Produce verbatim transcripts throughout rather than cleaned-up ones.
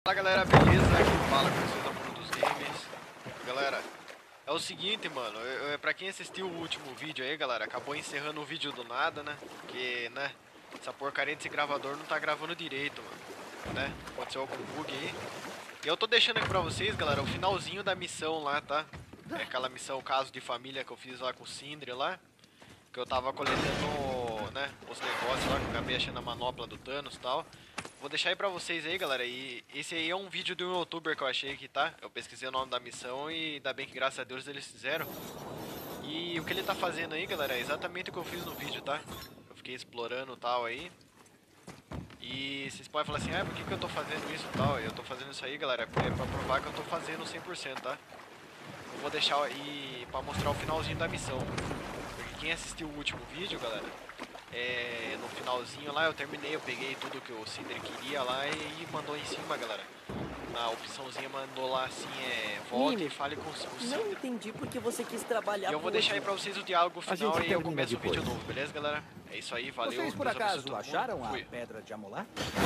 Fala galera, beleza? Aqui fala com vocês do mundo dos games. Galera, é o seguinte, mano, eu, eu, pra quem assistiu o último vídeo aí, galera, acabou encerrando o vídeo do nada, né? Porque, né, essa porcaria desse gravador não tá gravando direito, mano, né? Aconteceu algum bug aí. E eu tô deixando aqui pra vocês, galera, o finalzinho da missão lá, tá? É aquela missão caso de família que eu fiz lá com o Sindri lá. Que eu tava coletando, né, os negócios lá, que eu acabei achando a manopla do Thanos e tal. Vou deixar aí pra vocês aí, galera, e esse aí é um vídeo de um youtuber que eu achei aqui, tá? Eu pesquisei o nome da missão e ainda bem que graças a Deus eles fizeram. E o que ele tá fazendo aí, galera, é exatamente o que eu fiz no vídeo, tá? Eu fiquei explorando tal aí. E vocês podem falar assim, ah, por que que eu tô fazendo isso e tal? Eu tô fazendo isso aí, galera, é pra provar que eu tô fazendo cem por cento, tá? Eu vou deixar aí pra mostrar o finalzinho da missão. Quem assistiu o último vídeo, galera, é, no finalzinho lá eu terminei, eu peguei tudo que o Sindri queria lá e, e mandou em cima, galera. Na opçãozinha mandou lá assim, é, volte Mimi, e fale com o Sindri. Não entendi porque você quis trabalhar E eu vou por deixar aí hoje. pra vocês o diálogo final e eu começo depois. o vídeo novo, beleza, galera? É isso aí, valeu. Vocês por Deus abençoe acaso todo mundo. acharam a Fui. pedra de Amolar?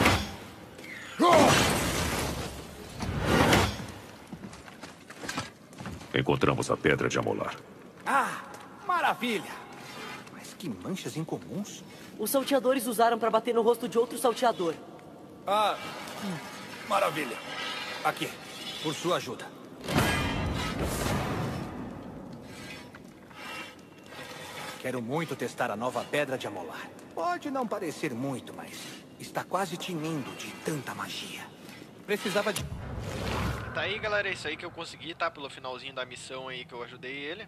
Encontramos a pedra de Amolar. Ah, maravilha! Mas que manchas incomuns. Os salteadores usaram pra bater no rosto de outro salteador. Ah, maravilha. Aqui, por sua ajuda. Quero muito testar a nova pedra de Amolar. Pode não parecer muito, mas está quase tinindo de tanta magia. Precisava de... Tá aí, galera, é isso aí que eu consegui, tá? Pelo finalzinho da missão aí que eu ajudei ele.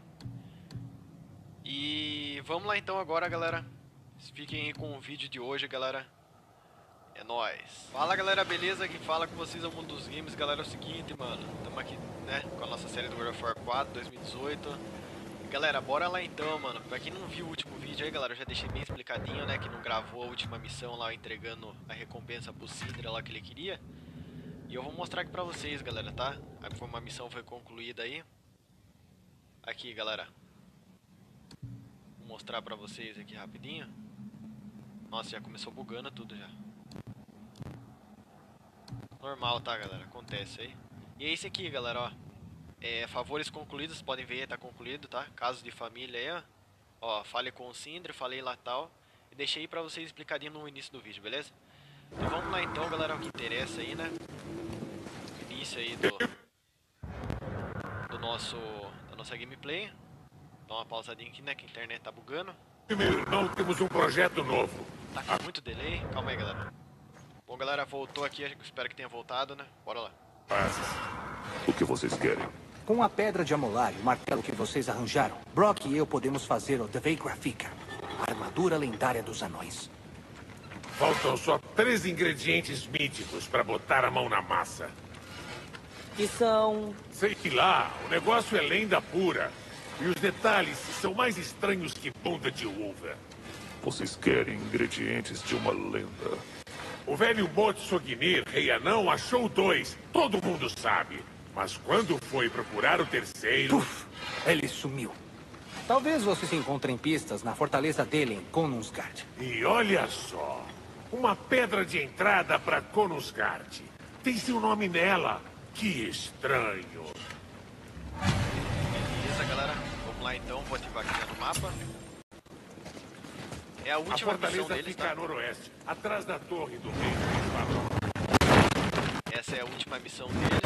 E vamos lá então agora, galera. Fiquem aí com o vídeo de hoje, galera. É nóis. Fala, galera, beleza? Quem fala com vocês é o Mundo dos Games. Galera, é o seguinte, mano. Estamos aqui, né, com a nossa série do World of War quatro dois mil e dezoito. E, galera, bora lá então, mano. Pra quem não viu o último vídeo aí, galera, eu já deixei bem explicadinho, né? Que não gravou a última missão lá, entregando a recompensa pro Sindri lá que ele queria. E eu vou mostrar aqui pra vocês, galera, tá? Como a missão foi concluída aí. Aqui, galera. Vou mostrar pra vocês aqui rapidinho. Nossa, já começou bugando tudo já. Normal, tá, galera? Acontece aí. E é esse aqui, galera, ó. É, favores concluídos, podem ver, tá concluído, tá? Casos de família aí, ó. Ó, falei com o Sindri, falei lá tal. E deixei aí pra vocês explicadinho no início do vídeo, beleza? Então vamos lá então, galera, o que interessa aí, né? Início aí do... Do nosso... Da nossa gameplay. Dá uma pausadinha aqui, né, que a internet tá bugando. Meu irmão, temos um projeto novo. Tá com muito delay. Calma aí, galera. Bom, galera, voltou aqui. Espero que tenha voltado, né? Bora lá. O que vocês querem? Com a pedra de Amolar e o martelo que vocês arranjaram, Brock e eu podemos fazer o Devei Graphica, a armadura lendária dos anões. Faltam só três ingredientes míticos para botar a mão na massa. Que são... Sei lá, o negócio é lenda pura. E os detalhes são mais estranhos que bunda de uva. Vocês querem ingredientes de uma lenda. O velho Motsognir, rei anão, achou dois. Todo mundo sabe. Mas quando foi procurar o terceiro... Puf, ele sumiu. Talvez vocês encontrem pistas na fortaleza dele em Konungsgard. E olha só, uma pedra de entrada para Konungsgard. Tem seu nome nela. Que estranho. Beleza, galera. Vamos lá então. Vou ativar aqui já no mapa. É a A última missão fortaleza deles, fica tá? a noroeste, atrás da torre do rei principal. Essa é a última missão deles.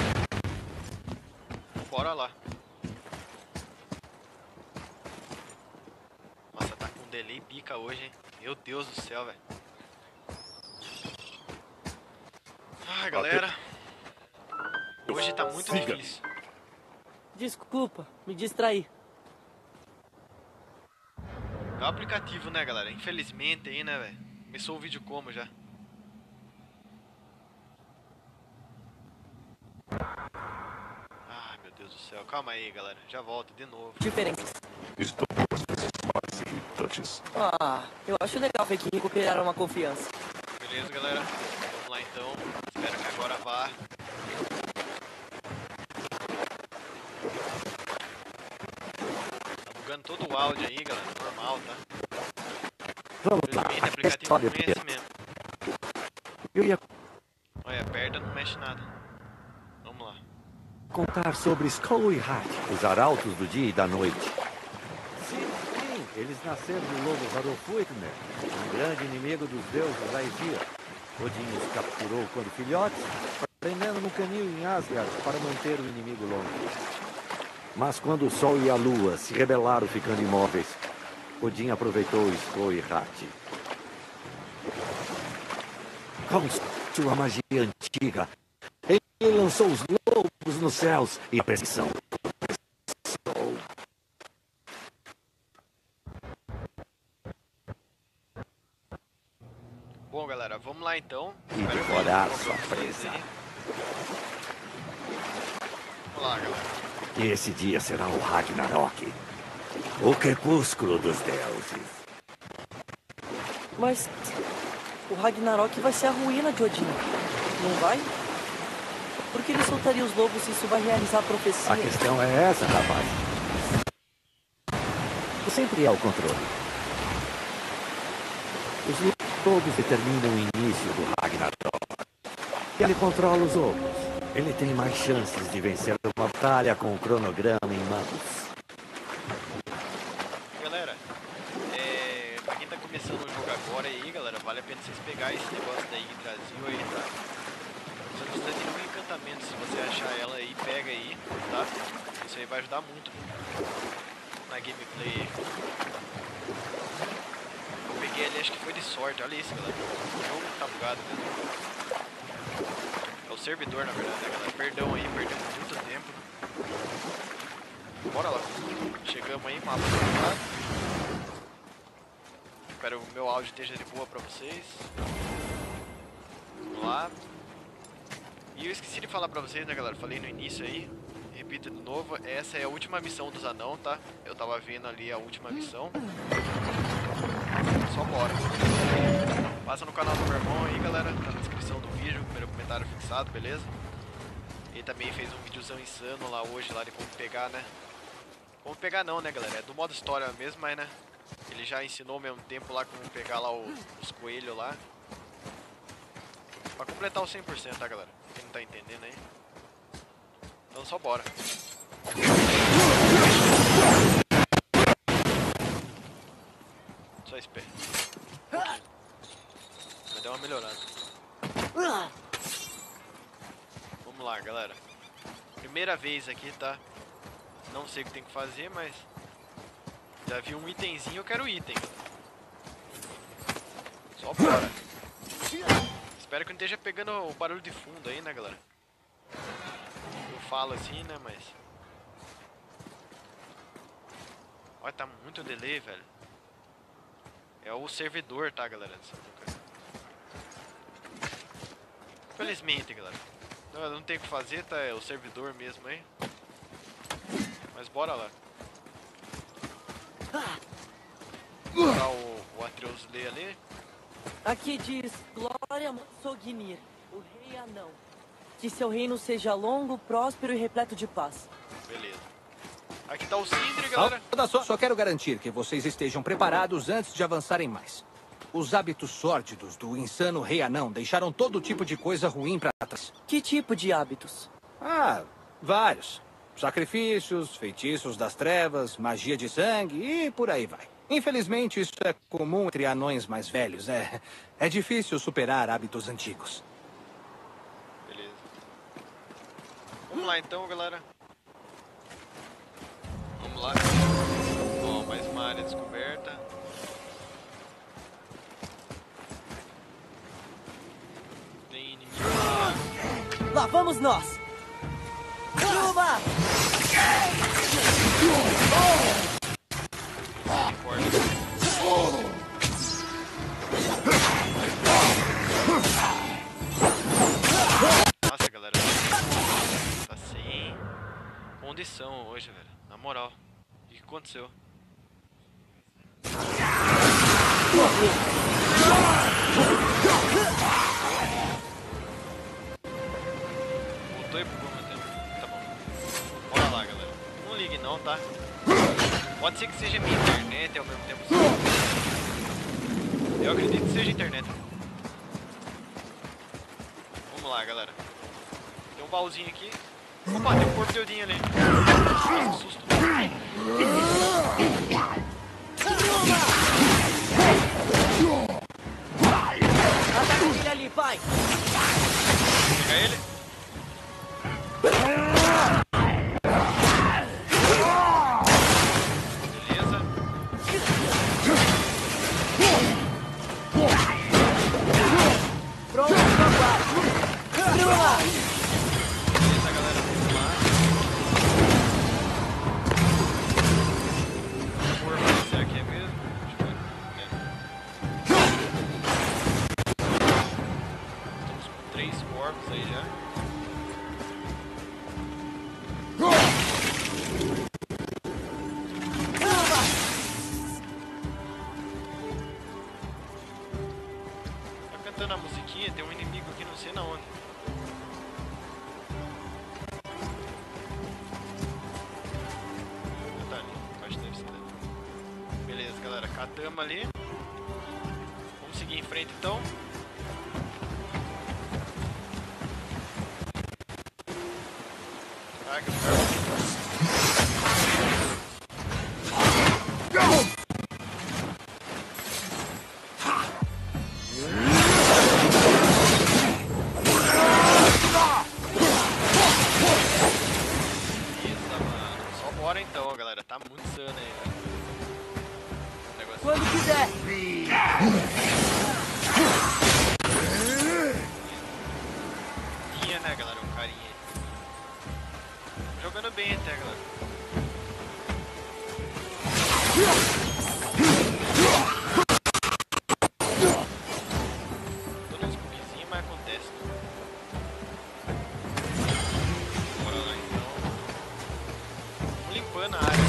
Bora lá. Nossa, tá com delay pica hoje, hein? Meu Deus do céu, velho. Ai, galera. Hoje tá muito Siga. difícil. Desculpa, me distraí. É o aplicativo, né, galera? Infelizmente aí, né, velho? Começou o vídeo como já? Ai, meu Deus do céu. Calma aí, galera. Já volto de novo. Diferente. Estou com as coisas mais irritantes. Ah, eu acho legal ver que recuperaram uma confiança. Beleza, galera? Vamos lá então. Espero que agora vá. Tá bugando todo o áudio aí, galera. Normal, tá? Vamos lá. Infelizmente, o aplicativo não é assim mesmo. Eu ia... Olha, a perda não mexe nada. contar sobre Skull e Hat, os arautos do dia e da noite. Sim, sim, eles nasceram do lobo Varulfwithner, um grande inimigo dos deuses Aesir. Odin os capturou quando filhotes, prendendo no canil em Asgard para manter o inimigo longe. Mas quando o Sol e a Lua se rebelaram ficando imóveis, Odin aproveitou Skull e Hat. Com sua magia antiga, ele lançou os lobos nos céus e a perseguição começou. Bom, galera, vamos lá então. E Espero que devorar eu sua pra vocês presa. aí. Vamos lá, galera. E esse dia será o Ragnarok, o crepúsculo dos deuses. Mas o Ragnarok vai ser a ruína de Odin, não vai? Por que ele soltaria os lobos se isso vai realizar a profecia? A questão é essa, rapaz. Sempre é o controle. Os lobos determinam o início do Ragnarok. Ele controla os lobos. Ele tem mais chances de vencer uma batalha com o cronograma em mãos. Galera, é, pra quem tá começando o jogo agora aí, galera, vale a pena vocês pegarem esse negócio da Yggdrasil aí, tá? Você não precisa de nenhum encantamento, se você achar ela aí, pega aí, tá? Isso aí vai ajudar muito na gameplay. Eu peguei ali, acho que foi de sorte, olha isso, galera. O jogo tá bugado mesmo. É o servidor, na verdade, né, galera? Perdão aí, perdemos muito tempo. Bora lá. Chegamos aí, mapa completado. Espero que o meu áudio esteja de boa pra vocês. Vamos lá. E eu esqueci de falar pra vocês, né, galera? Falei no início aí. Repito de novo, essa é a última missão dos anão, tá? Eu tava vendo ali a última missão. Só bora. Passa no canal do meu irmão aí, galera. Tá na descrição do vídeo, primeiro comentário fixado, beleza? Ele também fez um videozão insano lá hoje, lá de como pegar, né? Como pegar não, né, galera? É do modo história mesmo, mas, né? Ele já ensinou ao mesmo tempo lá como pegar lá o, os coelhos lá. Pra completar o cem por cento, tá, galera? Quem não tá entendendo aí. Então só bora. Só espera. Um pouquinho. Vai dar uma melhorada. Vamos lá, galera. Primeira vez aqui, tá? Não sei o que tem que fazer, mas... Já vi um itemzinho, eu quero item. Só bora. Espero que não esteja pegando o barulho de fundo aí, né, galera? Eu falo assim, né, mas... Olha, tá muito delay, velho. É o servidor, tá, galera? Infelizmente, galera. Não, não tem o que fazer, tá? É o servidor mesmo aí. Mas bora lá. Tá o, o Atreus lê ali. Aqui diz Glória Sognir, o rei anão. Que seu reino seja longo, próspero e repleto de paz. Beleza. Aqui tá o Sindri, galera. Só, só quero garantir que vocês estejam preparados antes de avançarem mais. Os hábitos sórdidos do insano rei anão deixaram todo tipo de coisa ruim pra trás. Que tipo de hábitos? Ah, vários. Sacrifícios, feitiços das trevas, magia de sangue e por aí vai. Infelizmente, isso é comum entre anões mais velhos. É, é difícil superar hábitos antigos. Beleza. Vamos lá então, galera. Vamos lá. Ó, mais uma área descoberta. Tem inimigo lá. Lá vamos nós! Chuva! Nossa, galera. Tá sem condição hoje, velho. Na moral. O que aconteceu? Voltou e bugou meu tempo. Tá bom. Bora lá, galera. Não ligue não, tá? Pode ser que seja minha internet e ao mesmo tempo... Eu acredito que seja internet. Vamos lá, galera. Tem um baúzinho aqui. Opa, tem um corpo de Odin ali. Nossa, que susto. Ataca ele ali, pai! Pega ele. Beleza. Pronto, papai! Destrua! Beleza, galera. Vamos lá. Corpo, será que é mesmo? Deixa eu ver. É. Estamos com três corpos aí já. Tá cantando a musiquinha, tem um inimigo aqui não sei na onde. Ah, tá ali, acho que deve ser dali. Beleza, galera, catamos ali. Vamos seguir em frente então. Ah, que Beleza, mano. Só bora então, galera. Tá muito insano aí, velho. O negócio. Quando quiser! Tinha, né, galera? Um carinha aí. Jogando bem até, galera. Tô nos bugzinhos, mas acontece. Bora lá então. Vamos limpando a área.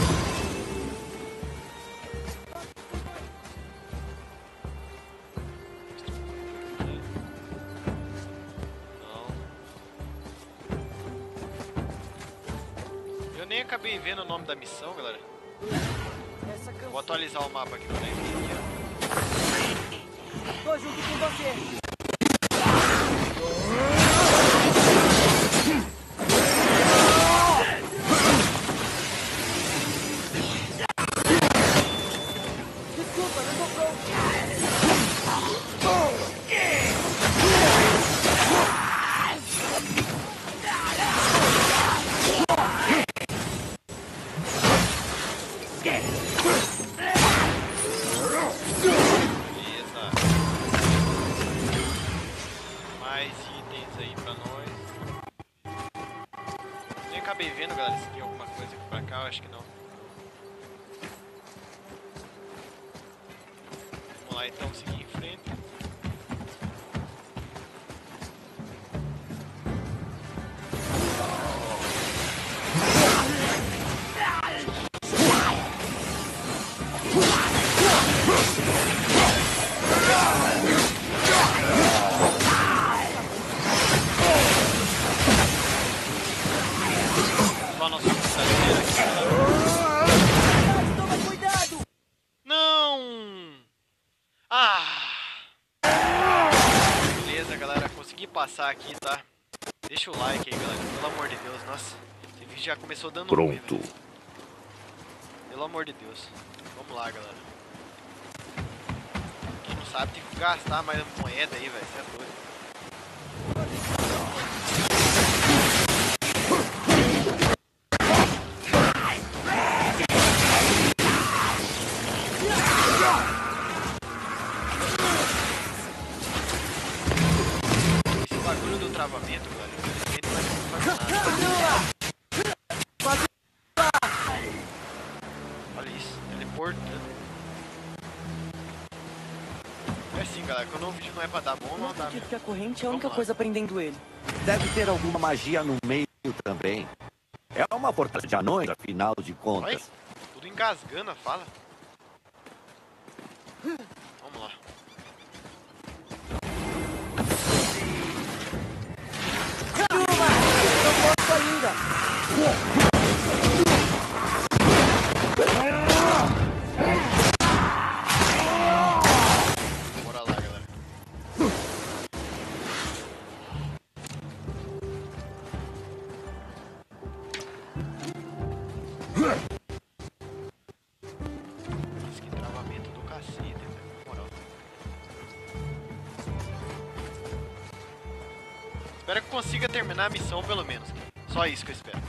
Não. Eu nem acabei vendo o nome da missão, galera. Essa canção. Vou atualizar o mapa aqui pra ver. Tô junto com você! Desculpa, não tô pronto! Beleza. Mais itens aí pra nós. Nem acabei vendo, galera, se tem alguma coisa aqui pra cá, eu acho que não. Vamos lá então, seguir em frente. Só nosso brincadeira aqui, galera. Toma cuidado! Não! Ah! Beleza, galera, consegui passar aqui, tá? Deixa o like aí, galera, pelo amor de Deus, nossa. Esse vídeo já começou dando ruim, Pronto. velho. Pelo amor de Deus. Vamos lá, galera. Quem não sabe tem que gastar mais moeda aí, velho. Você é doido. Esse bagulho do travamento, galera, infelizmente não vai fazer nada. Olha isso, teleportando. É assim, galera, quando o vídeo não é pra dar bom, Não não dá. acredito Mesmo. que a corrente é a Vamos única lá. coisa prendendo ele. Deve ter alguma magia no meio também. É uma fortaleza de anões, afinal de Olha, contas. tudo engasgando a fala. Vamos lá. Calma! Não posso ainda! Bora lá, galera. consiga terminar a missão, pelo menos. Só isso que eu espero.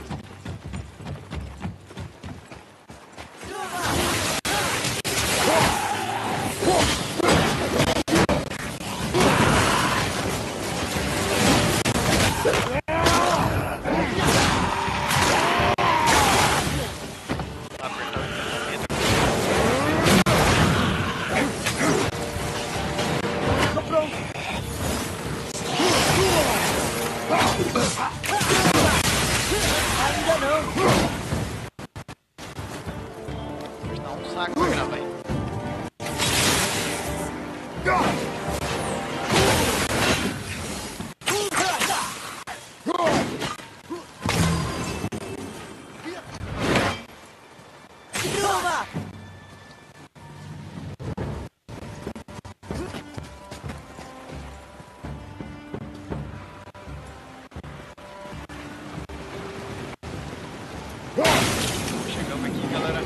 Chegamos aqui, galera.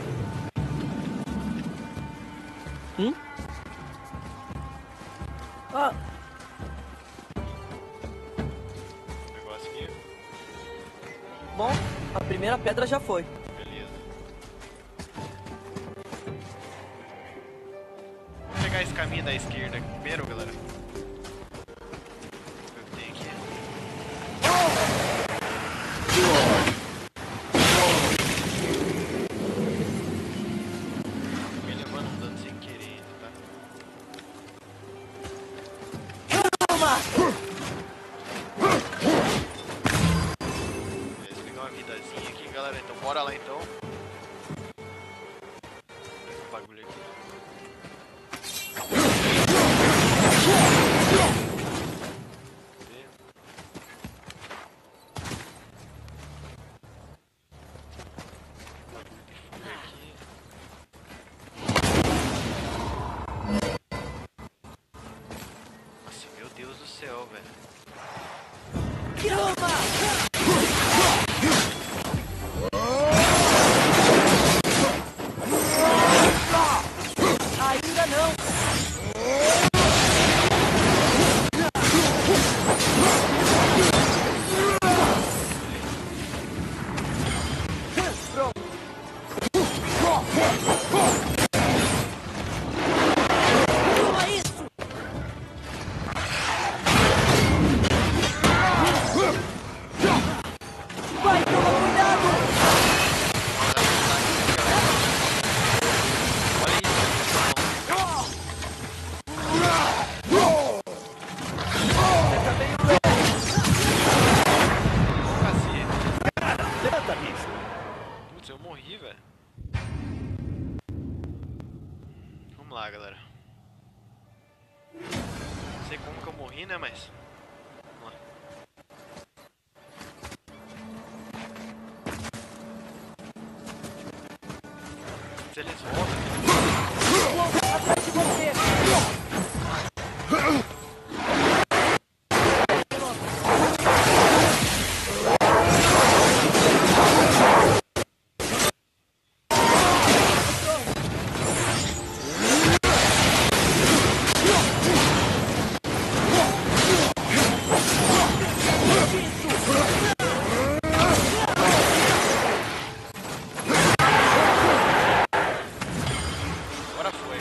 Hum? Ah. Negócio aqui. Bom, a primeira pedra já foi. Beleza. Vou pegar esse caminho da esquerda primeiro, galera. Ver o que tem aqui. Me levando um dano sem querer, tá? Beleza, pegar uma vidazinha aqui, galera. Então bora lá então. Esse bagulho aqui. Nossa, meu Deus do céu, velho. Ainda não. Toma isso. Vai, toma cuidado. Olha isso, Levanta, bicho. putz, eu morri, velho. Vamos lá, galera. Não sei como que eu morri, né, mas... Vamos lá. Se eles voltam... Atrás de você. Agora foi.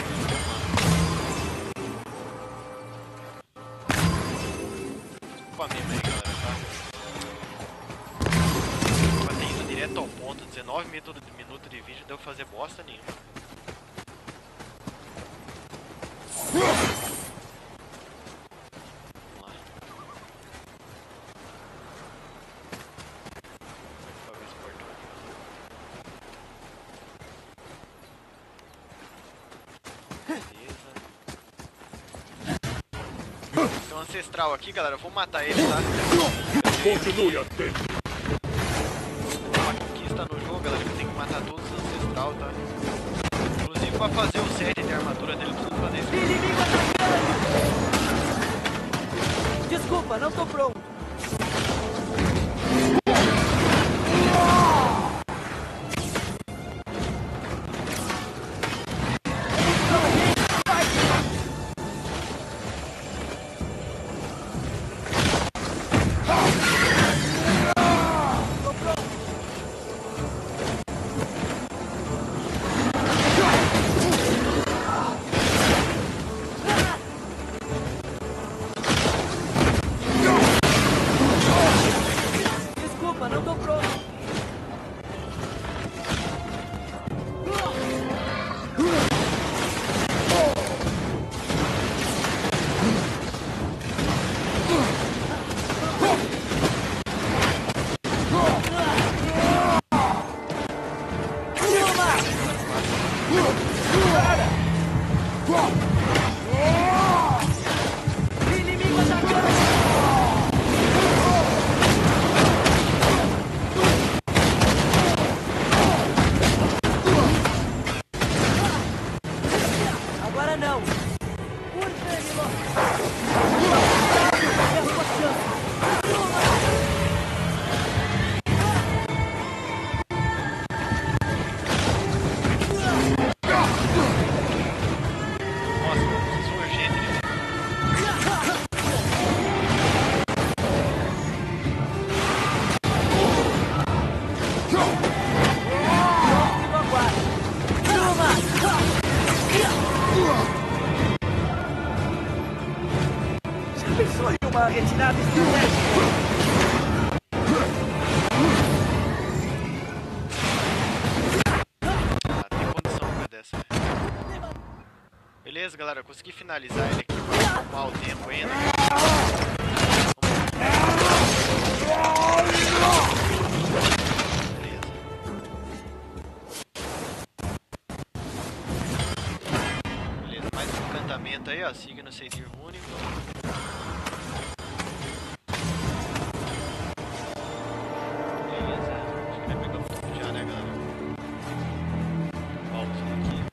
Desculpa mesmo aí, galera, tá? Mas ter ido direto ao ponto, dezenove minutos de, minuto de vídeo, deu pra fazer bosta nenhuma. Vamos lá. Como é que foi esse portão aqui? Beleza. Tem um ancestral aqui, galera. Eu vou matar ele, tá? Continue atento. Uma conquista no jogo, galera. Eu tenho que matar todos os ancestral, tá? Inclusive pra fazer o set de armadura dele, tudo fazer isso. Inimigo atacando. Desculpa, não tô pronto. retirada estratégica. Ah, tem condição pra dessa. Beleza, galera, consegui finalizar ele aqui pra ocupar o tempo ainda. Beleza. Beleza, mais um encantamento aí, ó. Signo Seidir único. Beleza, acho que vai pegar tudo já, né, galera? Pausa aqui.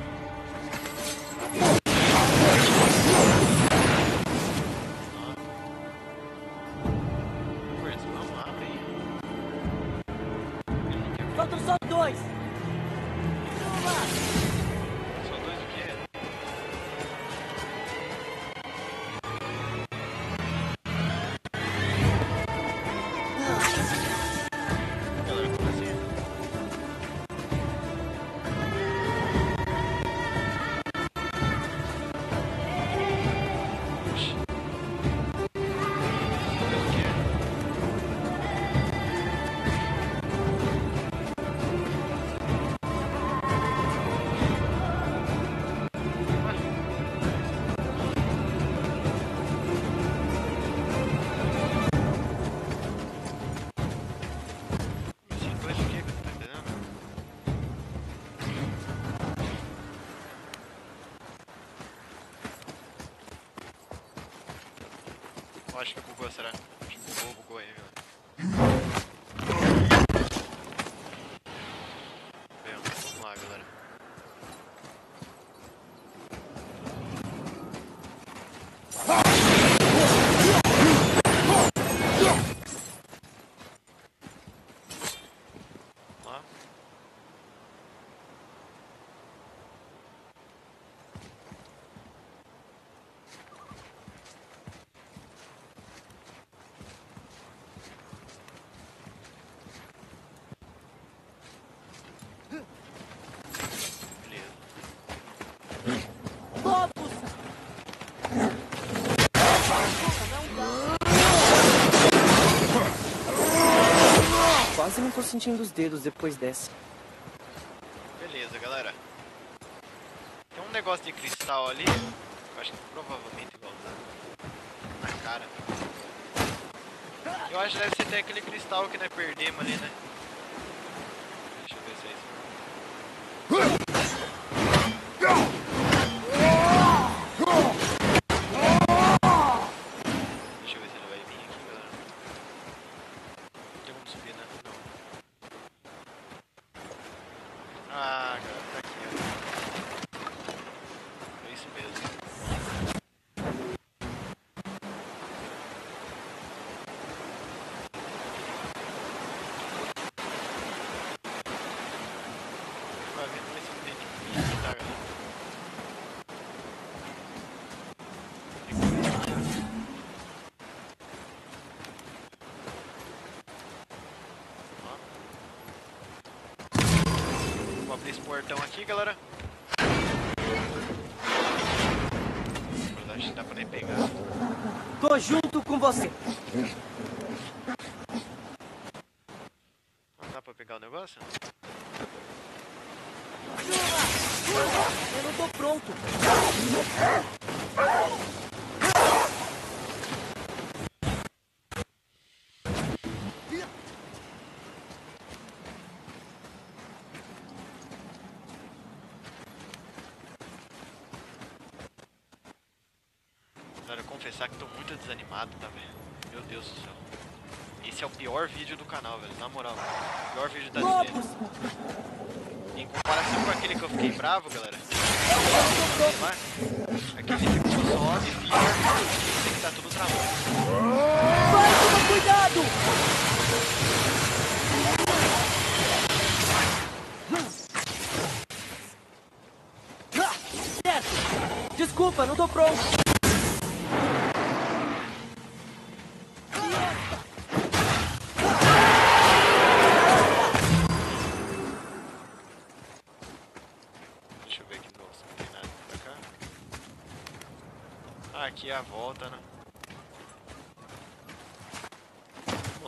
Faltam só dois. Só dois o quê? Galera, como assim? Oxi. Só dois o quê? Assim, dois o quê que eu tô entendendo? Eu acho que bugou, será? Acho que bugou, bugou aí, galera. Bem, vamos lá, galera. Vamos lá. Beleza. Lobos! Quase não tô sentindo os dedos depois dessa. Beleza, galera. Tem um negócio de cristal ali. Eu acho que provavelmente igual na cara. Eu acho que deve ser até aquele cristal que nós perdemos ali, né? Deixa eu ver se é isso. Deixa eu ver se ele vai vir aqui, galera. Não tem como subir, né? Não. Ah, galera, tá aqui, ó. É isso mesmo. Vai ver, vai ser bem difícil, tá, galera? Vou abrir esse portão aqui, galera. Na verdade, não dá pra nem pegar. Tô junto com você. Não dá pra pegar o negócio? Eu não tô pronto. Galera, eu confessar que tô muito desanimado, tá, velho? Meu Deus do céu. Esse é o pior vídeo do canal, velho. Na moral. O pior vídeo da série. Em comparação com aquele que eu fiquei bravo, galera. Aquele ficou só de filler. Esse que tá tudo travando. Vai, toma cuidado! Certo! Desculpa, não tô pronto. Deixa eu ver aqui, nossa, não tem nada pra cá. Ah, aqui é a volta, né?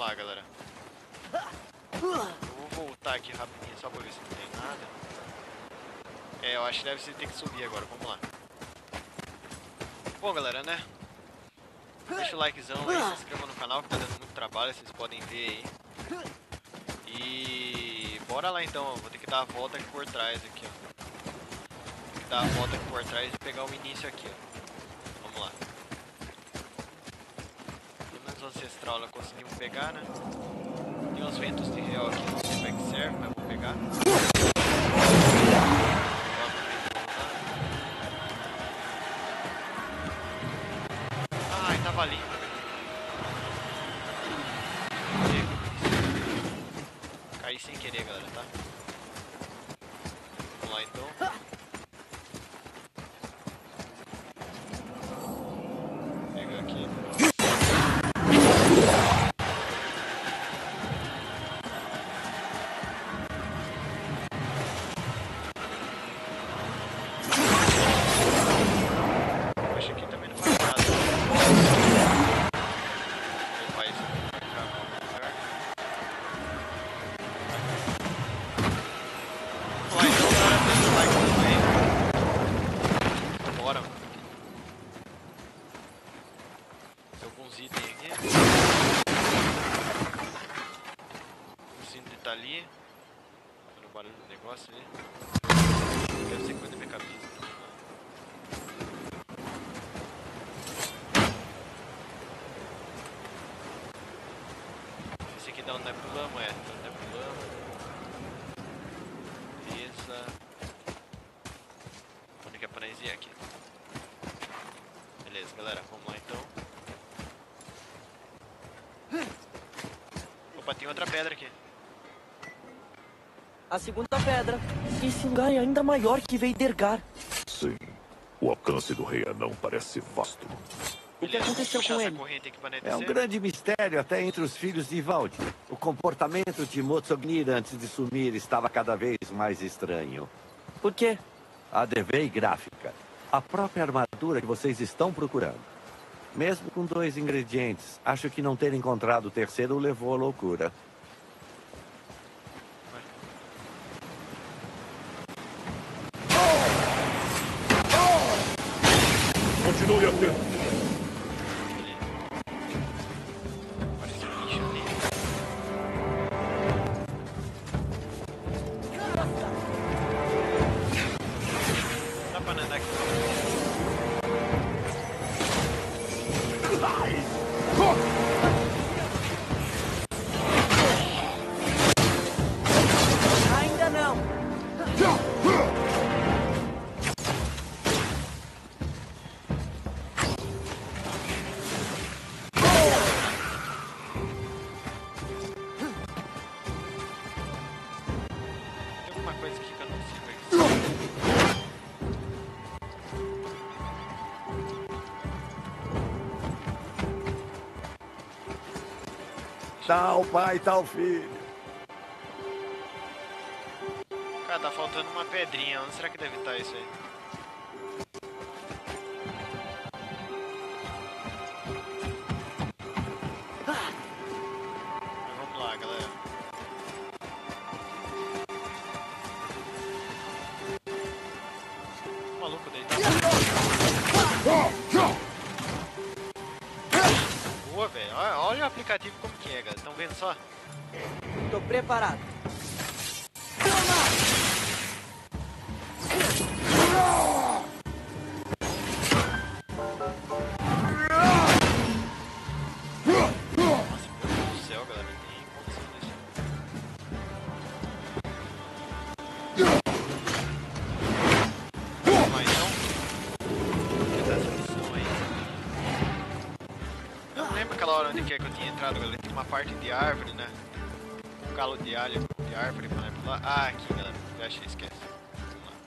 lá, galera. Eu vou voltar aqui rapidinho só pra ver se não tem nada. É, eu acho que deve ser ter que subir agora. Vamos lá. Bom, galera, né? Deixa o likezão aí, se inscreva no canal que tá dando muito trabalho, vocês podem ver aí. E bora lá então, vou ter que dar a volta aqui por trás aqui, ó. Tem que dar a volta aqui por trás e pegar o início aqui, ó. Vamos lá. Pelo menos o ancestral nós conseguimos pegar, né? Tem uns ventos de real aqui, não sei pra que serve, mas vou pegar. Ai, tava ali. Caí sem querer, galera, tá? Vamos lá então. Pegar aqui. Acho que aqui também não faz nada. Vou levar isso pra cá, pra algum lugar. Vai, então, galera, deixa o like também. Bora, mano. Tem alguns itens aqui. O cinto tá ali. Olha o barulho do negócio ali. Deve ser coisa da minha cabeça. Esse aqui dá um nebulama, é. Dá um nebulama. Beleza. Onde que é pra nós ir aqui? Beleza, galera, vamos lá então. Opa, tem outra pedra aqui. A segunda pedra. Esse lugar é ainda maior que Veidergar. Sim, o alcance do rei anão parece vasto. O que aconteceu Puxar com essa ele? corrente aqui pra nós É um descer. grande mistério até entre os filhos de Ivaldi. O comportamento de Mozognir antes de sumir estava cada vez mais estranho. Por quê? A Devei gráfica. A própria armadura que vocês estão procurando. Mesmo com dois ingredientes, acho que não ter encontrado o terceiro o levou à loucura. Continue atento. Parece um bicho ali. Dá pra andar aqui. Ainda não. Tem alguma coisa aqui que eu não sei. Tal pai, tal filho. Cara, tá faltando uma pedrinha. Onde será que deve estar isso aí? Mas vamos lá, galera. O maluco deitado. Boa, velho. Olha, olha o aplicativo como que é, galera. Estão vendo só? Tô preparado. Nossa, meu Deus do céu, galera. Tem condição disso. Vamos lá, então. Vou tentar essa missão aí. Eu não lembro aquela hora onde que é que eu tinha entrado, galera. Tem uma parte de árvore, né? Um calo de alho de árvore pra pular. Ah, aqui, galera. Já achei, esquece. Vamos lá.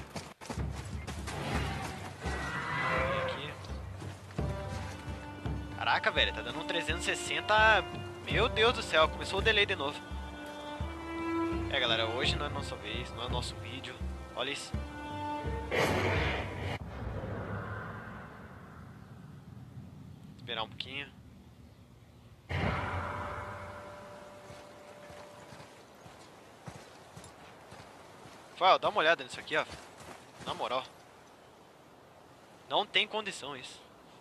Vem aqui. Caraca, velho, tá dando um trezentos e sessenta. Meu Deus do céu, começou o delay de novo. É, galera, hoje não é nossa vez, não é nosso vídeo. Olha isso. Esperar um pouquinho. Rafael, dá uma olhada nisso aqui, ó. Na moral. Não tem condição isso.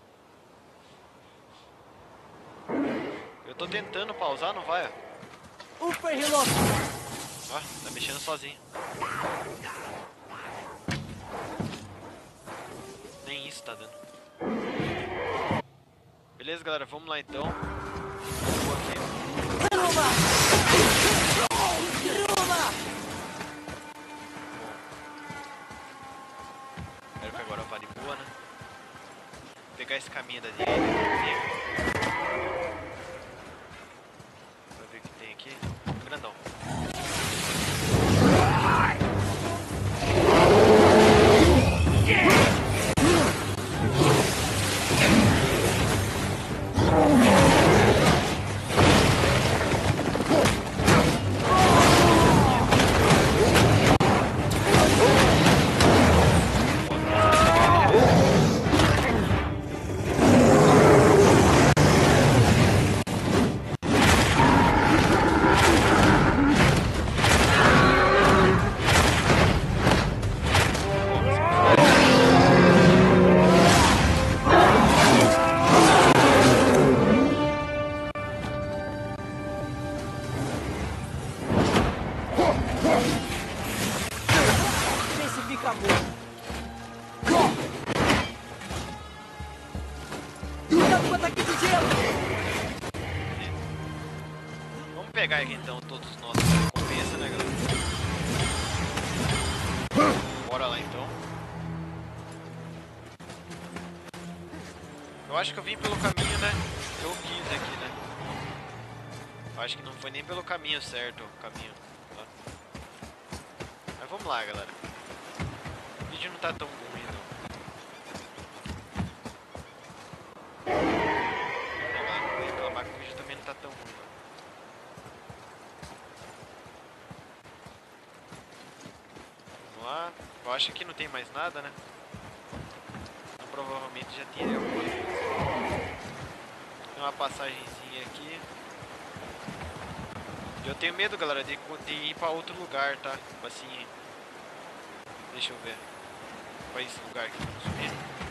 Eu tô tentando pausar, não vai, ó. Ufa, relógio! Ó, tá mexendo sozinho. Nem isso tá dando. Beleza, galera, vamos lá então. Vou aqui. Espero que agora vá de boa, né? Vou pegar esse caminho da direita. Pra ver o que tem aqui. Grandão. Vamos pegar aqui então todos os nossos recompensa, né, galera? Bora lá então. Eu acho que eu vim pelo caminho, né? Que eu quis aqui, né? Eu acho que não foi nem pelo caminho certo o caminho. Tá? Mas vamos lá, galera. O vídeo não tá tão ruim, não. Não, galera, não vou reclamar que o vídeo também não tá tão ruim, não. Vamos lá. Eu acho que não tem mais nada, né? Então, provavelmente já tinha alguma coisa. Tem uma passagenzinha aqui. Eu tenho medo, galera, de, de ir pra outro lugar, tá? Tipo assim... Deixa eu ver. Pra esse lugar aqui, vamos subir.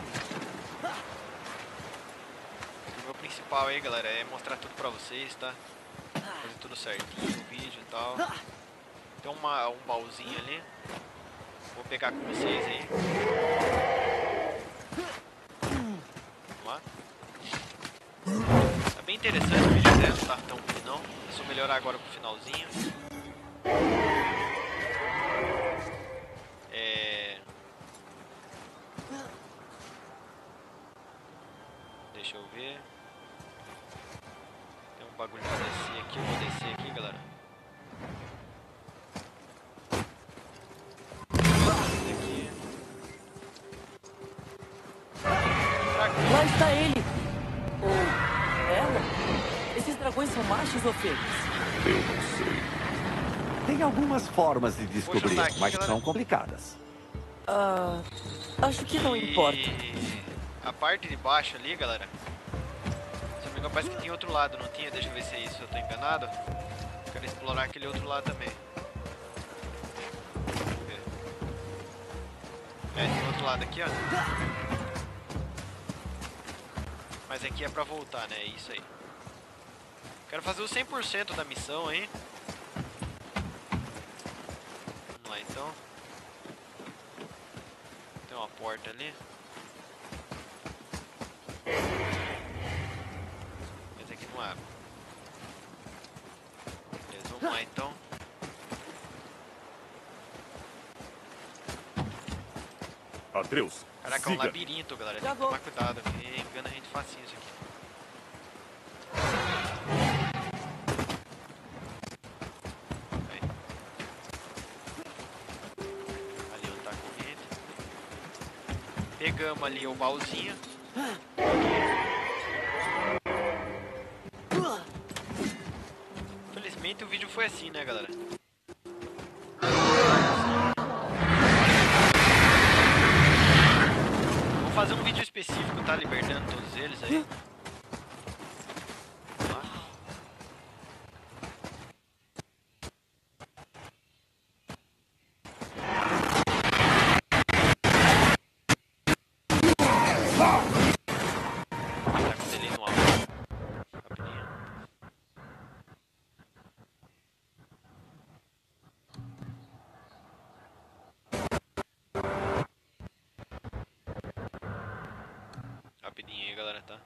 O meu principal aí, galera, é mostrar tudo pra vocês, tá? Fazer tudo certinho no vídeo e tal. Tem uma, um baúzinho ali. Vou pegar com vocês aí. Vamos lá. Tá bem interessante o vídeo até, não tá tão ruim não. É só melhorar agora pro finalzinho. É... Deixa eu ver. Tem um bagulho pra descer aqui, eu vou descer aqui, galera. Aqui. Lá está ele! Ou ela? Esses dragões são machos ou fêmeas? Eu não sei. Tem algumas formas de descobrir, juntar aqui, mas galera. são complicadas. Ah, acho que não importa. E a parte de baixo ali, galera. Se não me engano, parece que tem outro lado, não tinha? Deixa eu ver se é isso, eu tô enganado. Quero explorar aquele outro lado também. Deixa eu ver. É, tem outro lado aqui, ó. Mas aqui é pra voltar, né? É isso aí. Quero fazer o cem por cento da missão aí. Vamos lá então. Tem uma porta ali. Mas aqui não abre. Beleza, vamos lá então. Atreus, Caraca, é um siga. labirinto, galera. Tem Já que vou. tomar cuidado, porque engana a gente facinho isso aqui. Aí. Ali onde tá a corrente. Pegamos ali o baúzinho. Infelizmente o vídeo foi assim, né, galera? Vou fazer um vídeo específico, tá? Libertando todos eles aí. Vamos lá. rapidinho aí, galera, tá?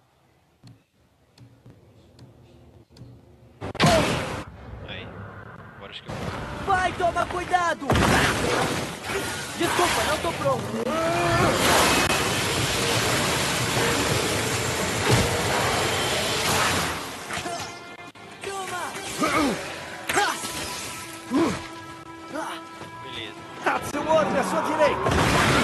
Aí. Agora acho que eu vou. Vai, toma cuidado! Desculpa, não tô pronto. Beleza. Tatsuori à sua direita!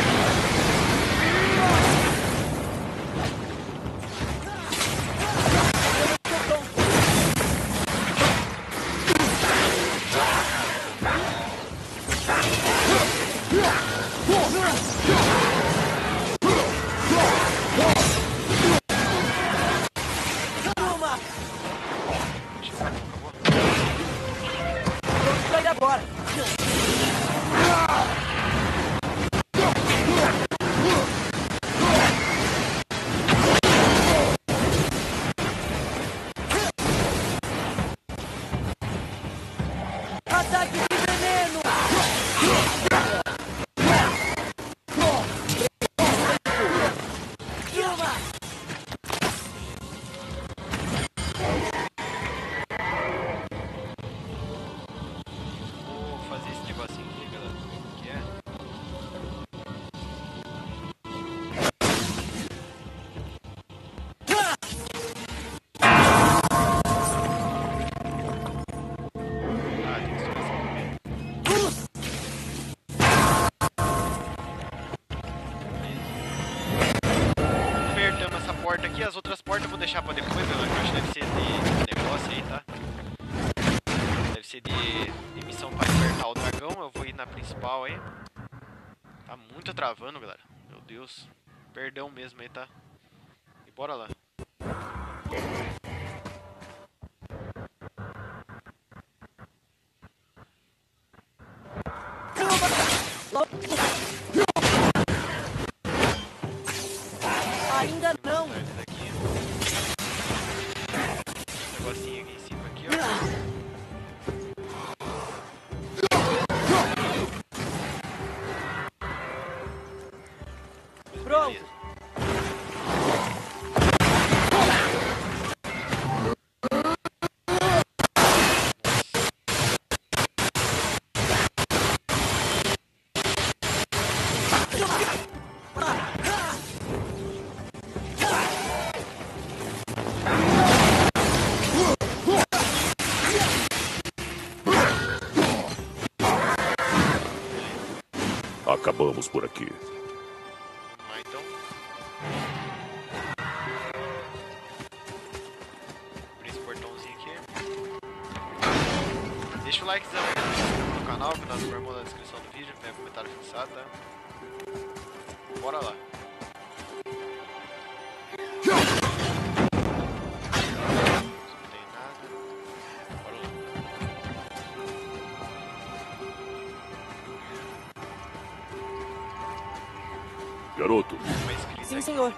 Aqui, as outras portas eu vou deixar pra depois, galera, que eu acho que deve ser de negócio aí, tá? Deve ser de, de missão pra libertar o dragão. Eu vou ir na principal aí. Tá muito travando, galera. Meu Deus. Perdão mesmo aí, tá? E bora lá. Ainda não. Negocinho aqui em cima, aqui, ó. Pronto. Acabamos por aqui. Vamos lá, então. Abrir esse portãozinho aqui. Deixa o likezão aí no canal, que nós vamos na descrição do vídeo, tem comentário fixado, tá? Bora lá. Não tem nada. Bora lá. Garoto. Sim, senhor.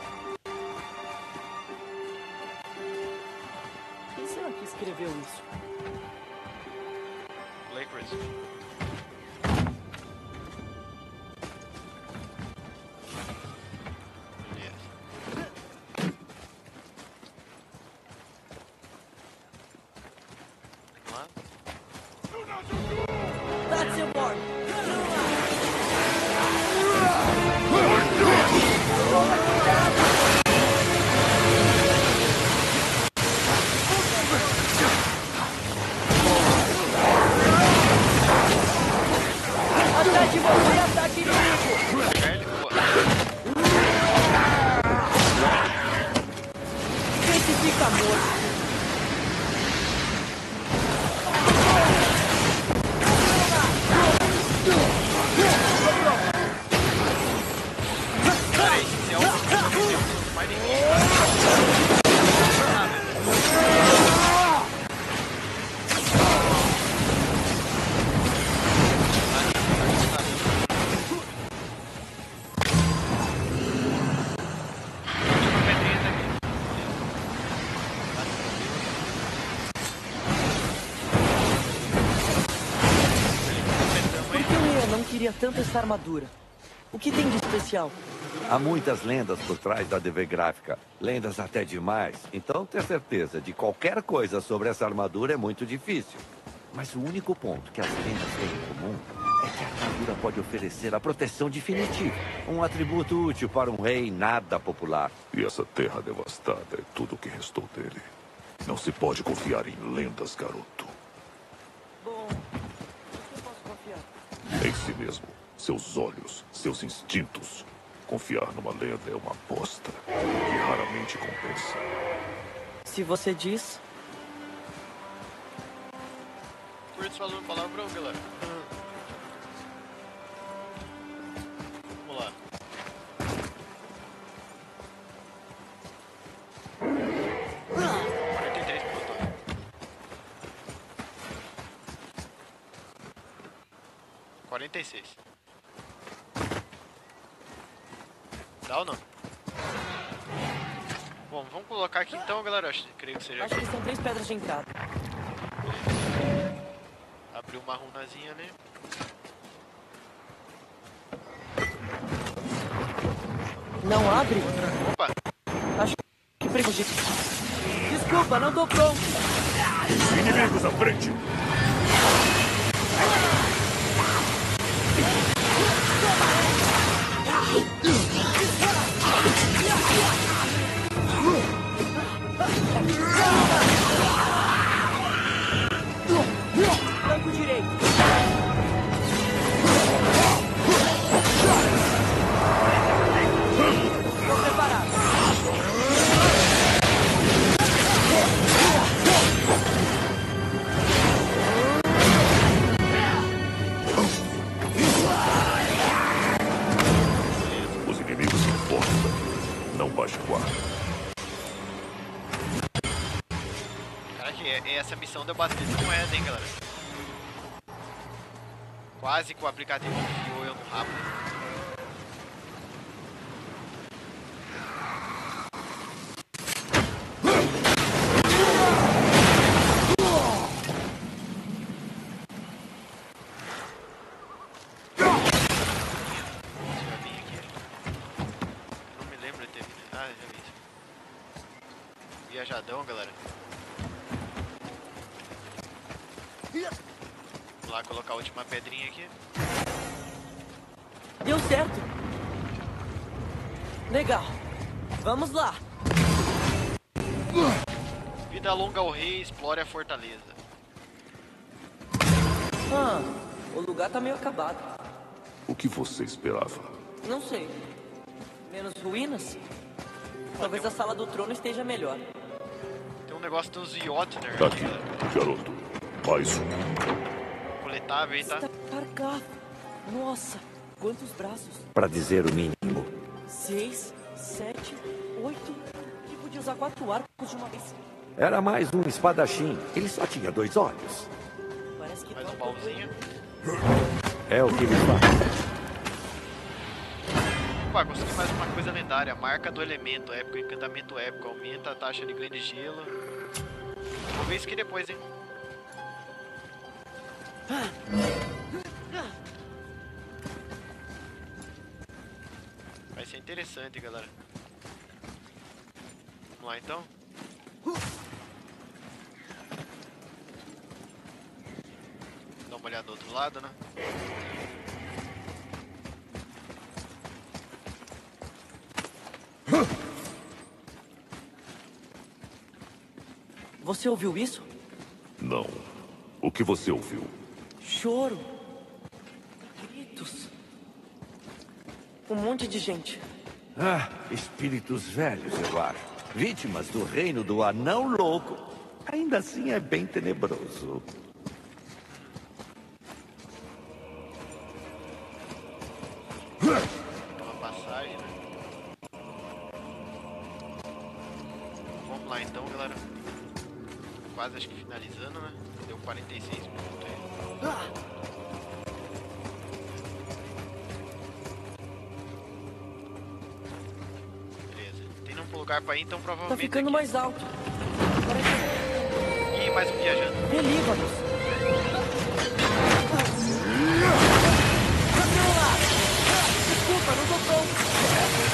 Quem será que escreveu isso? Lakers. Beleza. Vamos lá. Tatsuori! Ataque você, ataque inimigo! Pegar ele, boa. Esse fica morto. Cara, esse é o mais difícil. Por que o Leon não queria tanto essa armadura? O que tem de especial? Há muitas lendas por trás da D V gráfica. Lendas até demais. Então ter certeza de qualquer coisa sobre essa armadura é muito difícil. Mas o único ponto que as lendas têm em comum é que a armadura pode oferecer a proteção definitiva. Um atributo útil para um rei nada popular. E essa terra devastada é tudo o que restou dele. Não se pode confiar em lendas, garoto. Bom, em que posso confiar? Em si mesmo, seus olhos, seus instintos. Confiar numa lenda é uma aposta que raramente compensa. Se você diz... Curtis falando palavrão, galera. Vamos lá. quarenta e três pontos. quarenta e seis. Dá ou não? Bom, vamos colocar aqui então, galera. Acho, creio que seja Acho aqui. que são três pedras de entrada. Abriu uma runazinha ali. Não abre? Opa! Acho que prejudica. Desculpa, não tô pronto. Inimigos à frente! Flanco direito. Tô preparado. Os inimigos se importam. Não baixe o guarda. Caraca, e- essa missão deu bastante moeda, hein, galera? Quase que o aplicativo enfiou eu no rabo. Já vim aqui. Não me lembro de ter vindo. Ah, já vi isso. Viajadão, galera. Vamos lá colocar a última pedrinha aqui. Deu certo. Legal. Vamos lá. Vida longa ao rei, explore a fortaleza. Ah, o lugar tá meio acabado. O que você esperava? Não sei. Menos ruínas? Talvez a sala do trono esteja melhor. Tem um negócio dos Jotner Tá aqui, aqui, galera. garoto. Mais um. Coletável aí, tá? Está carregado. Nossa, quantos braços? Para dizer o mínimo. Seis, sete, oito. Que podia usar quatro arcos de uma vez. Era mais um espadachim. Ele só tinha dois olhos. Parece que Mais tá um baúzinho. É o que ele faz. Opa, consegui mais uma coisa lendária. Marca do elemento épico, encantamento épico. Aumenta a taxa de ganho de gelo. Vou ver isso aqui depois, hein? Vai ser interessante, galera. Vamos lá, então. Dá uma olhada do outro lado, né? Você ouviu isso? Não. O que você ouviu? Choro. Gritos. Um monte de gente. Ah, espíritos velhos, eu acho. Vítimas do reino do anão louco. Ainda assim é bem tenebroso. Uma passagem, né? Vamos lá então, galera. Quase acho que finalizando, né? Deu quarenta e seis minutos aí. Beleza. Tem um lugar pra ir, então Tá provavelmente. ficando aqui. mais alto. Parece Ih, mais um viajando. relívanos. Cancela! Desculpa, não tô pronto.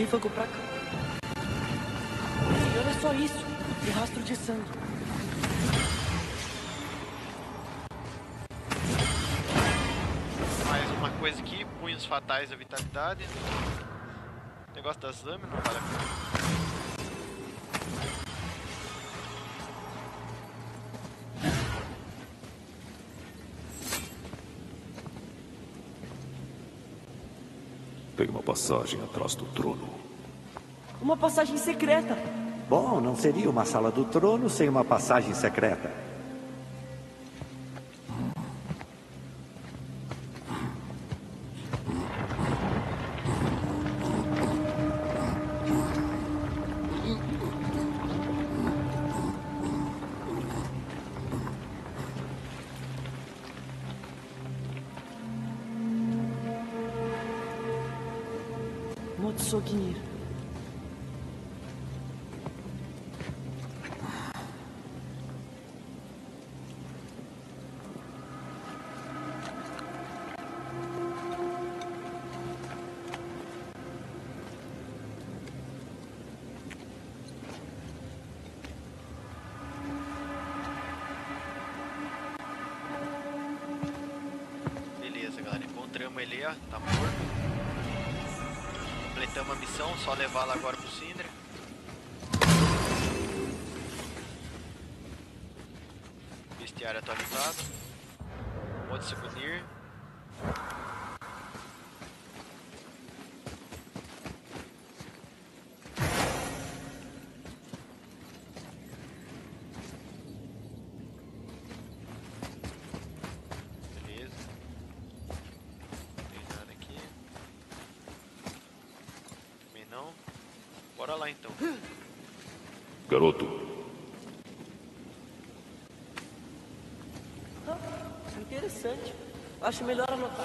relífago pra cá. E olha só isso. Que rastro de sangue. Mais uma coisa aqui. Punhos fatais da vitalidade. Negócio das lâminas, não vale a pena. Tem uma passagem atrás do trono. Uma passagem secreta. Bom, não seria uma sala do trono sem uma passagem secreta. Motsognir. Beleza, galera. Encontramos ele, ó. Tá morto. Completamos a missão, só levar lá agora pro Sindri. Bestiário atualizado. Motsognir. Beleza. Não tem nada aqui. Também não. Bora lá então. Garoto, Ah, interessante. Acho melhor anotar.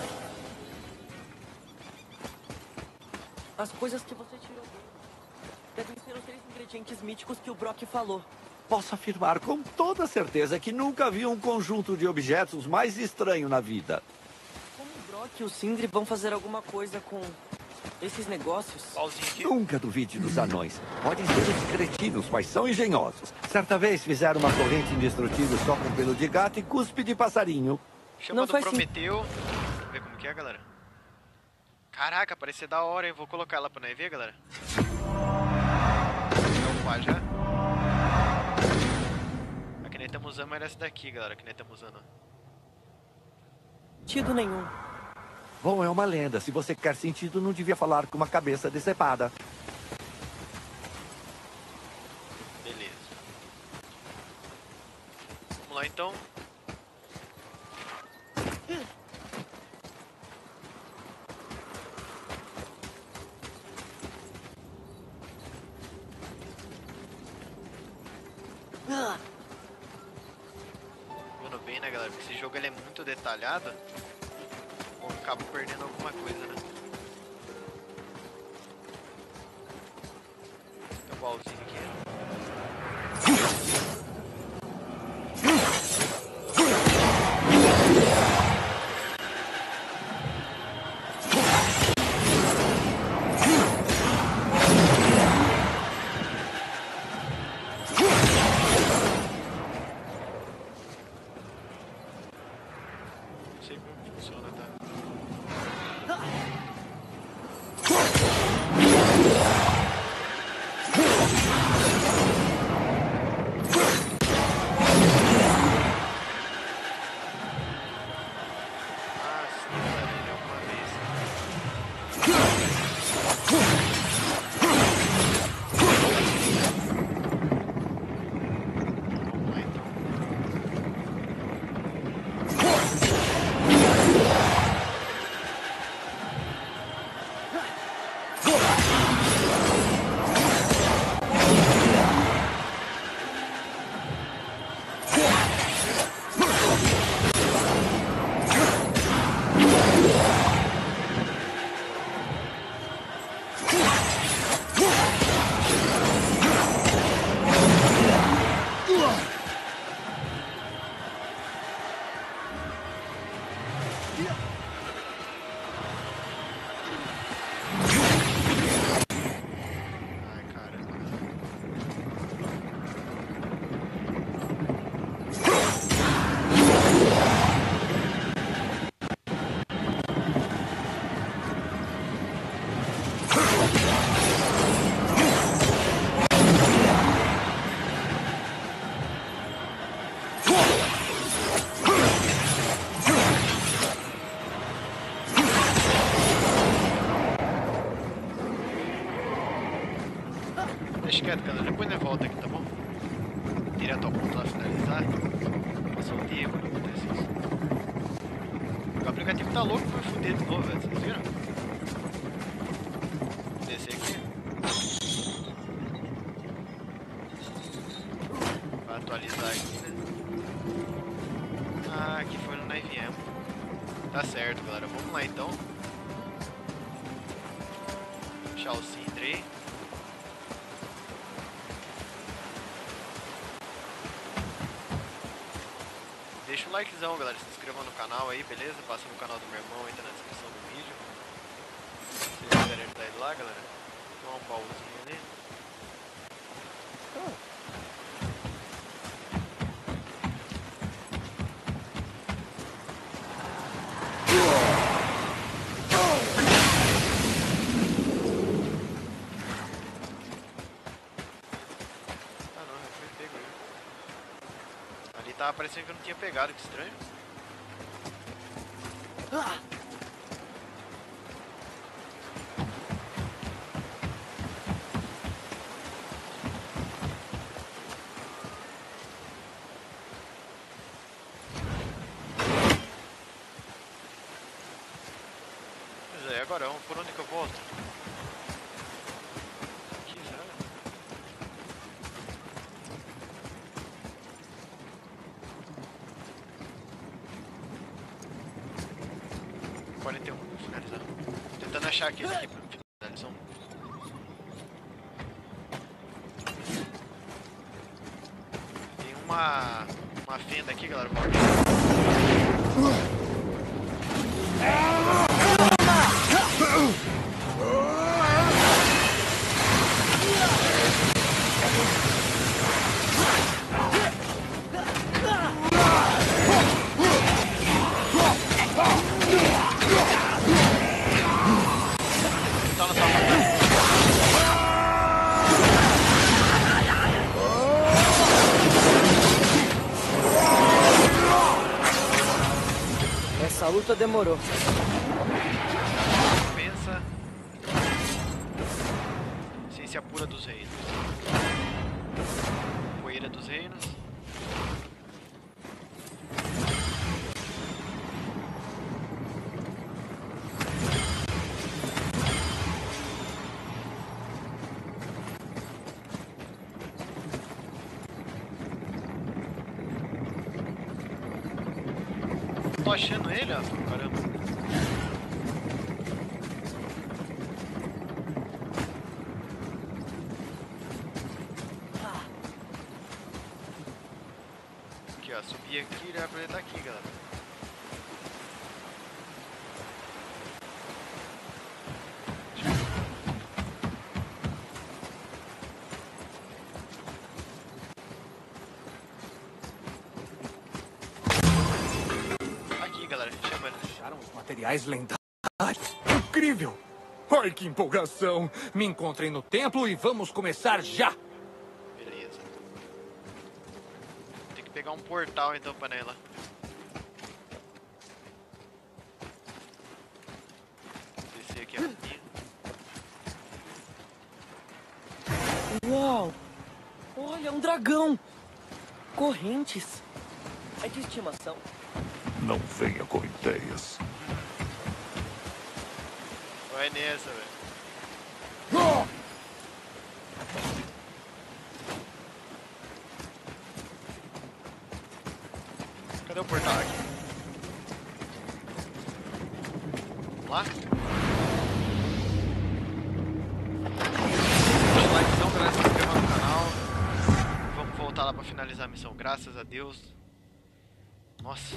As coisas que você tirou dele devem ser os três ingredientes míticos que o Brock falou. Posso afirmar com toda certeza que nunca vi um conjunto de objetos mais estranho na vida. Como o Brock e o Sindri vão fazer alguma coisa com esses negócios? Pauzinho aqui. Nunca duvide dos anões. Podem ser uns cretinos, mas são engenhosos. Certa vez fizeram uma corrente indestrutível só com pelo de gato e cuspe de passarinho. Chama Não do faz Prometeu. Vamos ver como que é, galera. Caraca, parece ser da hora, hein? Vou colocar lá pra nós ver, galera. Vamos upar já. A que nós estamos usando era essa daqui, galera, que nós estamos usando. Sentido nenhum. Bom, é uma lenda. Se você quer sentido, não devia falar com uma cabeça decepada. Beleza. Vamos lá então. Vendo bem, né, galera? Porque esse jogo ele é muito detalhado. Eu acabo perdendo alguma coisa, né? Tem um baúzinho aqui. Não sei como funciona, tá? direto ao ponto lá finalizar. Nossa, eu odeio quando acontece isso. O aplicativo tá louco pra fuder de novo, velho. Vocês viram? Vou descer aqui. Pra atualizar aqui, né? Ah, aqui foi no nós viemos. Tá certo, galera. Vamos lá então. Puxar o Sindri aí. Deixa o likezão, galera, se inscreva no canal aí, beleza? Passa no canal do meu irmão aí, tá na descrição do vídeo. Se vocês quiserem ajudar ele lá, galera. Tem um baúzinho ali. Ah não, já foi pego aí. Ali tava parecendo que eu não tinha pegado, que estranho. Ah! Pois é, agora por onde que eu volto? Aqui, será? quarenta e um, vou finalizar. Tô tentando achar aqui esse aqui pra finalizar. Tem uma, uma fenda aqui, galera. Vou abrir. Tá na sua mão. Essa luta demorou. Pensa. Ciência pura dos reinos. Poeira dos reinos. Tô achando ele, ó. Caramba. Aqui, ó. Subir aqui, ele vai poder estar aqui, galera. Aqui, galera. Chama ele. Acharam os materiais lendários. Incrível! Ai, que empolgação! Me encontrem no templo e vamos começar já! Beleza. Tem que pegar um portal então pra nela. Descer aqui a rapidinho. Uau! Olha, um dragão! Correntes. É de estimação. Não venha com ideias. Vai nessa, velho. Cadê o portal aqui? Vamos lá? Deixa o likezão, galera, se inscreva no canal. Vamos voltar lá pra finalizar a missão, graças a Deus. Nossa.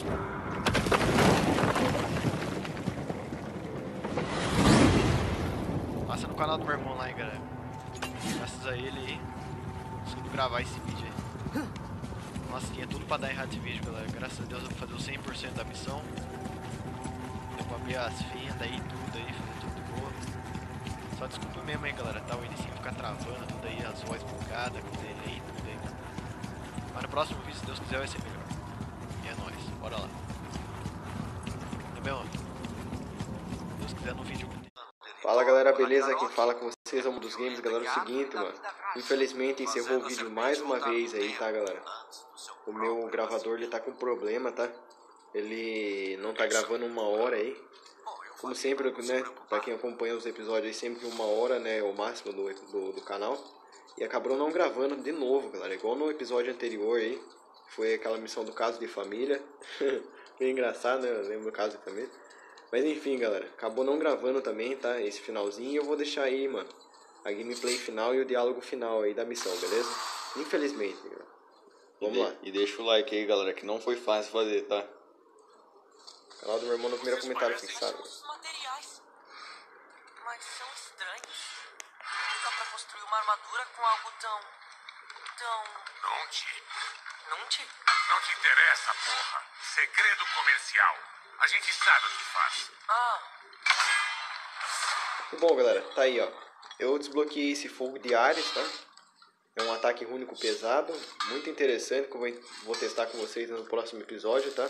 Passa no canal do meu irmão lá, hein, galera. Graças a ele aí, consegui gravar esse vídeo aí. Nossa, tinha tudo pra dar errado esse vídeo, galera. Graças a Deus eu vou fazer o cem por cento da missão. Deu pra abrir as fendas aí, tudo aí, fazer tudo de boa. Só desculpa mesmo aí, galera, tá? O inicinho ficar travando, tudo aí, as vozes bugadas, com delay, tudo aí. Mas no próximo vídeo, se Deus quiser, vai ser melhor. E é nóis, bora lá. Tá bem, ó? Se Deus quiser, no vídeo. Fala, galera, beleza? Quem fala com vocês vocês ao mundo dos games, galera, é o seguinte, mano. Infelizmente encerrou o vídeo mais uma vez aí, tá, galera? O meu gravador, ele tá com problema, tá? Ele não tá gravando uma hora aí. Como sempre, né, pra quem acompanha os episódios aí, sempre uma hora, né, é o máximo do, do, do canal. E acabou não gravando de novo, galera, igual no episódio anterior aí. Foi aquela missão do caso de família. Bem engraçado, né, eu lembro do caso de família. Mas enfim, galera, acabou não gravando também, tá, esse finalzinho. E eu vou deixar aí, mano, a gameplay final e o diálogo final aí da missão, beleza? Infelizmente, galera. Vamos lá. E deixa o like aí, galera, que não foi fácil fazer, tá? Canal do meu irmão no primeiro comentário fixado. Os materiais, mas são estranhos. Não dá pra construir uma armadura com algo tão, tão. Não te... Não te. Não te interessa, porra. Segredo comercial. A gente sabe o que faz. Ah. E bom, galera, tá aí, ó. Eu desbloqueei esse fogo de Ares, tá? É um ataque único pesado, muito interessante, que eu vou testar com vocês no próximo episódio, tá?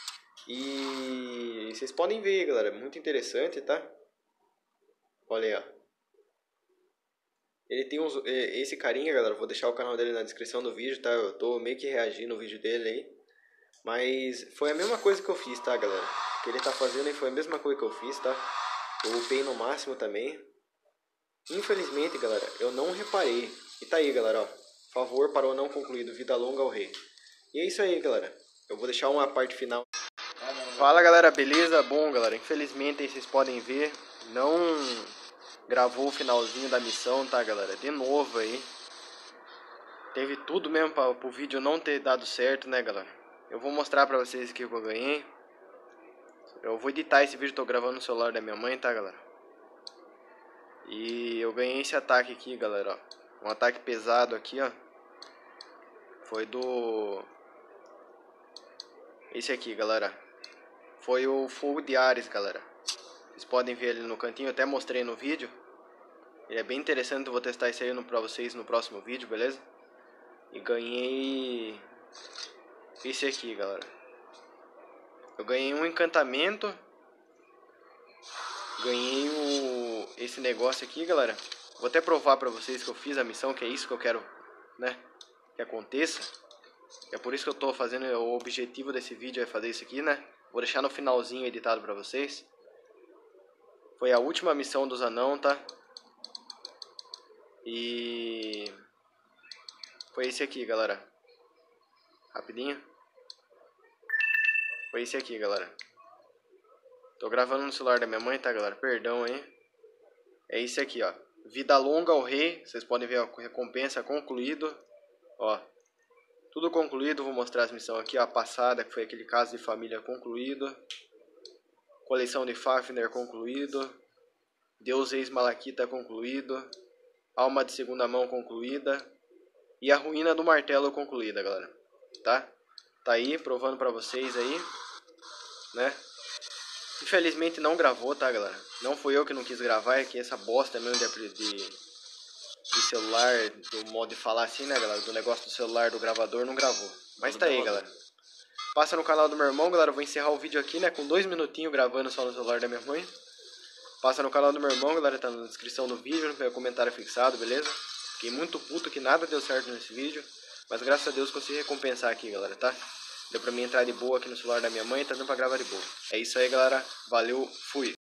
E vocês podem ver, galera, muito interessante, tá? Olha aí, ó. Ele tem uns... Esse carinha, galera, vou deixar o canal dele na descrição do vídeo, tá? Eu tô meio que reagindo no vídeo dele aí. Mas foi a mesma coisa que eu fiz, tá, galera? O que ele tá fazendo aí foi a mesma coisa que eu fiz, tá? Eu upei no máximo também. Infelizmente, galera, eu não reparei. E tá aí, galera, ó. Favor para o não concluído. Vida longa ao rei. E é isso aí, galera. Eu vou deixar uma parte final. Fala, galera, beleza? Bom, galera, infelizmente aí vocês podem ver, não gravou o finalzinho da missão, tá, galera? De novo aí. Teve tudo mesmo para o vídeo não ter dado certo, né, galera? Eu vou mostrar pra vocês aqui o que eu ganhei. Eu vou editar esse vídeo, tô gravando no celular da minha mãe, tá, galera? E eu ganhei esse ataque aqui, galera, ó. Um ataque pesado aqui, ó. Foi do... Esse aqui, galera. Foi o fogo de Ares, galera. Vocês podem ver ele no cantinho, eu até mostrei no vídeo. Ele é bem interessante, eu vou testar isso aí no, pra vocês no próximo vídeo, beleza? E ganhei... Esse aqui, galera. Eu ganhei um encantamento. Ganhei o... esse negócio aqui, galera. Vou até provar pra vocês que eu fiz a missão, que é isso que eu quero, né, que aconteça. É por isso que eu tô fazendo, o objetivo desse vídeo é fazer isso aqui, né. Vou deixar no finalzinho editado pra vocês. Foi a última missão dos anão, tá? E... foi esse aqui, galera. Rapidinho. Foi esse aqui, galera. Tô gravando no celular da minha mãe, tá, galera? Perdão aí. É esse aqui, ó. Vida longa ao rei. Vocês podem ver a recompensa concluído. Ó. Tudo concluído. Vou mostrar as missões aqui. Ó, a passada, que foi aquele caso de família concluído. Coleção de Fafnir concluído. Deus ex-Malaquita concluído. Alma de segunda mão concluída. E a ruína do martelo concluída, galera. Tá? Tá aí, provando pra vocês aí. Né? Infelizmente não gravou, tá, galera? Não fui eu que não quis gravar, é que essa bosta mesmo de, de, de celular, do modo de falar assim, né, galera? Do negócio do celular, do gravador, não gravou. Mas tá aí, galera. Passa no canal do meu irmão, galera. Eu vou encerrar o vídeo aqui, né? Com dois minutinhos gravando só no celular da minha mãe. Passa no canal do meu irmão, galera. Tá na descrição do vídeo, no meu comentário fixado, beleza? Fiquei muito puto que nada deu certo nesse vídeo. Mas graças a Deus consegui recompensar aqui, galera, tá? Deu pra mim entrar de boa aqui no celular da minha mãe, tá dando pra gravar de boa. É isso aí, galera. Valeu, fui!